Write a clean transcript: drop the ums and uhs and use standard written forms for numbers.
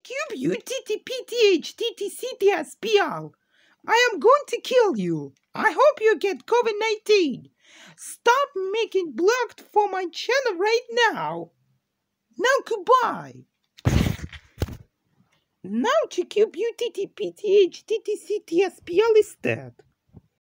Jakub, UTTP, THDTC, TSPL. I am going to kill you. I hope you get COVID-19. Stop making blocked for my channel right now. Now goodbye. Now Jakub, UTTP, THDTC, TSPL is dead.